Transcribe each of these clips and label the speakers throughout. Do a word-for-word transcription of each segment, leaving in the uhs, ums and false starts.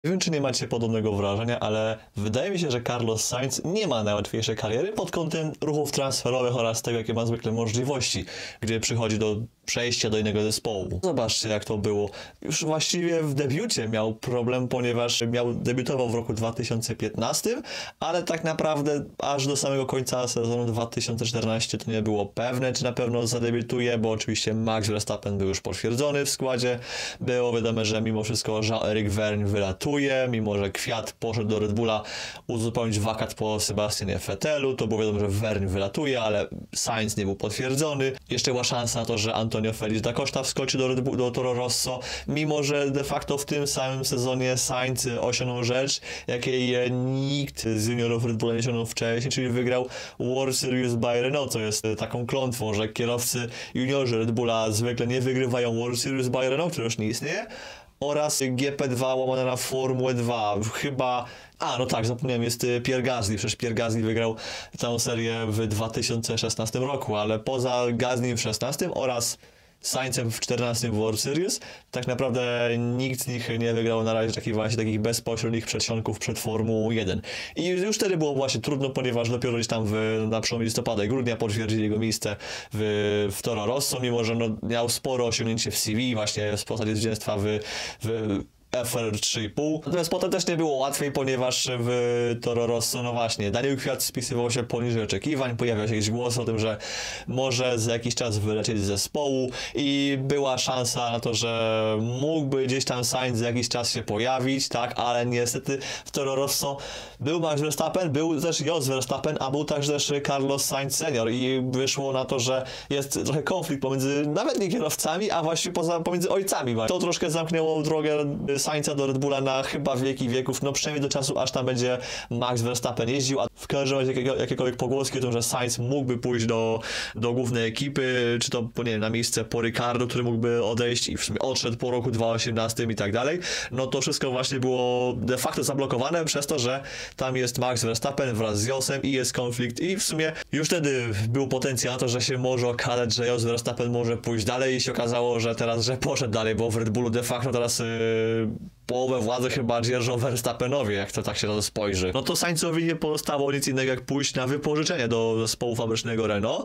Speaker 1: Nie wiem, czy nie macie podobnego wrażenia, ale wydaje mi się, że Carlos Sainz nie ma najłatwiejszej kariery pod kątem ruchów transferowych oraz tego, jakie ma zwykle możliwości, gdy przychodzi do przejścia do innego zespołu. Zobaczcie, jak to było. Już właściwie w debiucie miał problem, ponieważ miał debiutował w roku dwa tysiące piętnastym, ale tak naprawdę aż do samego końca sezonu dwa tysiące czternastego to nie było pewne, czy na pewno zadebiutuje, bo oczywiście Max Verstappen był już potwierdzony w składzie. Było wiadomo, że mimo wszystko Jean-Eric Vergne wylatuje, mimo że Kwiat poszedł do Red Bulla uzupełnić wakat po Sebastianie Vettelu, to było wiadomo, że Vergne wylatuje, ale Sainz nie był potwierdzony. Jeszcze była szansa na to, że Antonio Felix da Costa wskoczy do, Red Bull, do Toro Rosso, mimo że de facto w tym samym sezonie Sainz osiągnął rzecz, jakiej nikt z juniorów Red Bulla nie osiągnął wcześniej, czyli wygrał World Series by Renault, co jest taką klątwą, że kierowcy juniorzy Red Bulla zwykle nie wygrywają World Series by Renault, który już nie istnieje, oraz G P dwa łamane na Formułę dwa. Chyba... A, no tak, zapomniałem, jest Pierre Gasly. Przecież Pierre Gasly wygrał całą serię w dwa tysiące szesnastym roku, ale poza Gasly w szesnastym oraz Sainzem w czternastym World Series, tak naprawdę nikt z nich nie wygrał na razie takich właśnie takich bezpośrednich przedsionków przed Formułą jeden. I już wtedy było właśnie trudno, ponieważ dopiero gdzieś tam w, na przełomie listopada i grudnia potwierdzili jego miejsce w, w Toro Rosso, mimo że no, miał sporo osiągnięcie w C V, właśnie w postaci zwycięstwa w, w F R trzy i pół. Natomiast potem też nie było łatwiej, ponieważ w Toro Rosso, no właśnie, Daniel Kwiat spisywał się poniżej oczekiwań, pojawiał się jakiś głos o tym, że może za jakiś czas wylecieć z zespołu i była szansa na to, że mógłby gdzieś tam Sainz za jakiś czas się pojawić, tak, ale niestety w Toro Rosso był Max Verstappen, był też Jos Verstappen, a był także też Carlos Sainz senior i wyszło na to, że jest trochę konflikt pomiędzy nawet nie kierowcami, a właśnie poza, pomiędzy ojcami. To troszkę zamknęło drogę Sainza do Red Bulla na chyba wieki wieków, no przynajmniej do czasu, aż tam będzie Max Verstappen jeździł, a w każdym razie jakiego, jakiekolwiek pogłoski o tym, że Sainz mógłby pójść do, do głównej ekipy, czy to nie wiem, na miejsce po Ricardo, który mógłby odejść i w sumie odszedł po roku dwa tysiące osiemnastym i tak dalej, no to wszystko właśnie było de facto zablokowane przez to, że tam jest Max Verstappen wraz z Josem i jest konflikt i w sumie już wtedy był potencjał na to, że się może okazać, że Jos Verstappen może pójść dalej i się okazało, że teraz, że poszedł dalej, bo w Red Bullu de facto teraz yy, połowę władzy chyba dzierżą Verstappenowi, jak to tak się na to spojrzy. No to Sainzowi nie pozostało nic innego, jak pójść na wypożyczenie do zespołu fabrycznego Renault.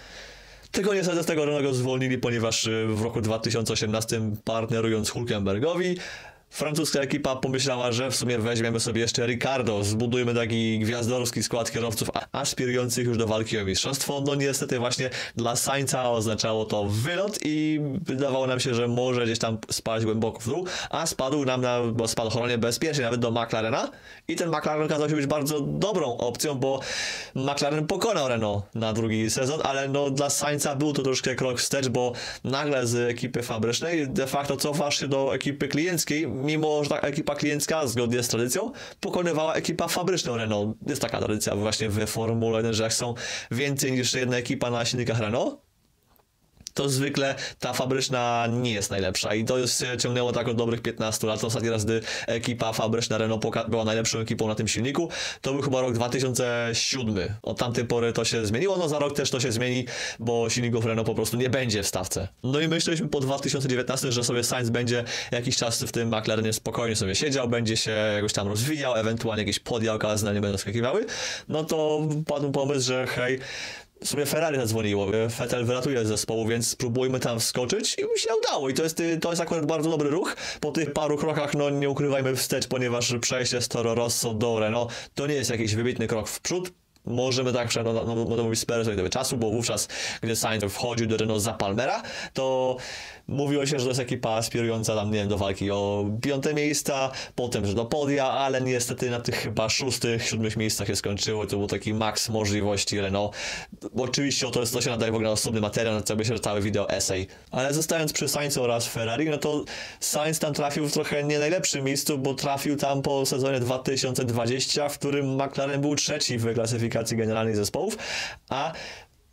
Speaker 1: Tego niestety z tego Renault go zwolnili, ponieważ w roku dwa tysiące osiemnastym partnerując Hülkenbergowi, francuska ekipa pomyślała, że w sumie weźmiemy sobie jeszcze Ricardo, zbudujmy taki gwiazdorski skład kierowców aspirujących już do walki o mistrzostwo. No niestety właśnie dla Sainza oznaczało to wylot i wydawało nam się, że może gdzieś tam spaść głęboko w dół, a spadł nam na spadochronie bezpiecznie nawet do McLarena i ten McLaren okazał się być bardzo dobrą opcją, bo McLaren pokonał Renault na drugi sezon, ale no dla Sainza był to troszkę krok wstecz, bo nagle z ekipy fabrycznej de facto cofasz się do ekipy klienckiej, mimo że ta ekipa kliencka, zgodnie z tradycją, pokonywała ekipa fabryczną Renault. Jest taka tradycja właśnie w Formule jeden, że jak są więcej niż jedna ekipa na silnikach Renault, to zwykle ta fabryczna nie jest najlepsza i to już ciągnęło tak od dobrych piętnastu lat. Ostatni raz, gdy ekipa fabryczna Renault była najlepszą ekipą na tym silniku, to był chyba rok dwa tysiące siódmy. Od tamtej pory to się zmieniło, no za rok też to się zmieni, bo silników Renault po prostu nie będzie w stawce. No i myśleliśmy po dwa tysiące dziewiętnastym, że sobie Sainz będzie jakiś czas w tym McLarenie spokojnie sobie siedział, będzie się jakoś tam rozwijał, ewentualnie jakieś podia okazjonalnie będą skakiwały. No to padł pomysł, że hej, sobie Ferrari zadzwoniło, Vettel wylatuje z zespołu, więc spróbujmy tam wskoczyć i mi się udało i to jest, to jest akurat bardzo dobry ruch. Po tych paru krokach, no nie ukrywajmy wstecz, ponieważ przejście z Toro Rosso do Renault to nie jest jakiś wybitny krok w przód. Możemy tak no, no, no, no mówić sporo sobie czasu, bo wówczas, gdy Sainz wchodził do Renault za Palmera, to mówiło się, że to jest ekipa aspirująca tam, nie wiem, do walki o piąte miejsca, potem, że do podia, ale niestety na tych chyba szóstych, siódmych miejscach się skończyło. To był taki maks możliwości Renault. Bo oczywiście o to, jest, to się nadaje w ogóle na osobny materiał, na co by się cały wideo essay. Ale zostając przy Sainzu oraz Ferrari, no to Sainz tam trafił w trochę nie najlepszym miejscu, bo trafił tam po sezonie dwa tysiące dwudziestym, w którym McLaren był trzeci w klasyfikacji generalnej zespołów, a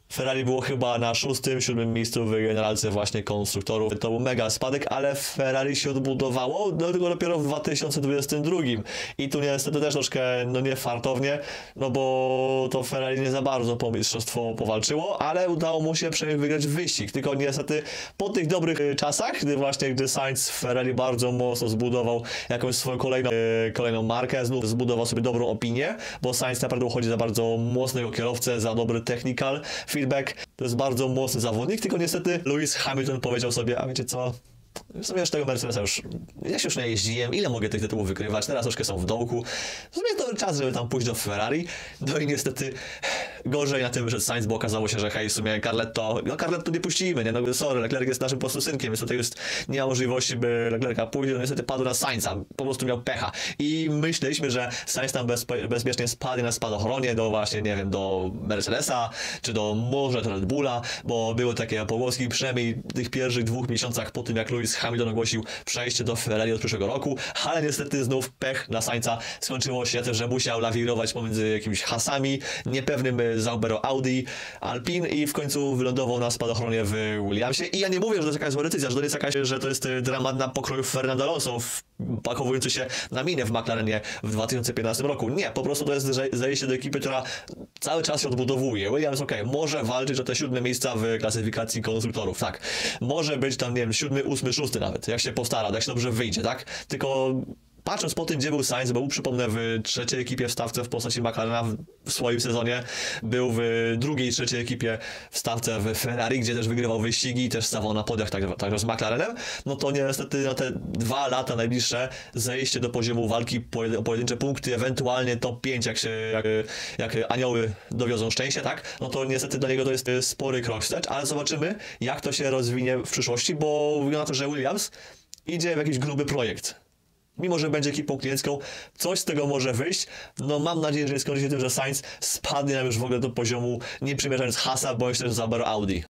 Speaker 1: Ferrari było chyba na szóstym, siódmym miejscu w generalce właśnie konstruktorów. To był mega spadek, ale Ferrari się odbudowało, do tego dopiero w dwa tysiące dwudziestym drugim. I tu niestety też troszkę, no nie fartownie, no bo to Ferrari nie za bardzo po mistrzostwo powalczyło, ale udało mu się przynajmniej wygrać wyścig. Tylko niestety po tych dobrych czasach, gdy właśnie, gdy Sainz Ferrari bardzo mocno zbudował jakąś swoją kolejną, kolejną markę, znów zbudował sobie dobrą opinię, bo Sainz naprawdę uchodzi za bardzo mocnego kierowcę, za dobry technical feedback. To jest bardzo mocny zawodnik, tylko niestety Lewis Hamilton powiedział sobie, a wiecie co, w sumie już tego Mercedesa już, ja się już nie jeździłem, ile mogę tych tytułów wykrywać, teraz troszkę są w dołku, w sumie to czas, żeby tam pójść do Ferrari, no i niestety gorzej na tym wyszedł Sainz, bo okazało się, że hej, w sumie Carletto, no Carletto nie puścimy, nie, no sorry, Leclerc jest naszym po prostu synkiem, więc tutaj jest, nie ma możliwości, by Leclerca pójść, no niestety padł na Sainza, po prostu miał pecha i myśleliśmy, że Sainz tam bezpe bezpiecznie spadnie na spadochronie do właśnie, nie wiem, do Mercedesa, czy do może do Red Bulla, bo były takie pogłoski, przynajmniej w tych pierwszych dwóch miesiącach po tym, jak Lewis Hamilton ogłosił przejście do Ferrari od przyszłego roku, ale niestety znów pech na Sainza. Skończyło się tym, że musiał lawirować pomiędzy jakimiś hasami, niepewnym Zaubero Audi, Alpine i w końcu wylądował na spadochronie w Williamsie. I ja nie mówię, że to jest jakaś zła decyzja, że to jest jakaś, że to jest dramat na pokroju Fernando Alonso, pakowujący się na minę w McLarenie w dwa tysiące piętnastym roku. Nie, po prostu to jest zajście do ekipy, która cały czas się odbudowuje. Williams, okej, okay, może walczyć o te siódme miejsca w klasyfikacji konstruktorów, tak. Może być tam, nie wiem, siódmy, ósmy, szósty nawet, jak się postara, jak się dobrze wyjdzie, tak? Tylko patrząc po tym, gdzie był Sainz, był, przypomnę, w trzeciej ekipie w stawce w postaci McLarena w swoim sezonie, był w drugiej, trzeciej ekipie w stawce w Ferrari, gdzie też wygrywał wyścigi i też stawał na podiach także, także z McLarenem, no to niestety na te dwa lata najbliższe zejście do poziomu walki o pojedyncze punkty, ewentualnie top pięć, jak się, jak, jak anioły dowiozą szczęście, tak? No to niestety dla niego to jest spory krok wstecz, ale zobaczymy, jak to się rozwinie w przyszłości, bo wygląda na to, że Williams idzie w jakiś gruby projekt. Mimo że będzie ekipą kliencką, coś z tego może wyjść. No mam nadzieję, że nie skończy się tym, że Sainz spadnie nam już w ogóle do poziomu, nie przymierzając Hasa, bądź też Zaubero Audi.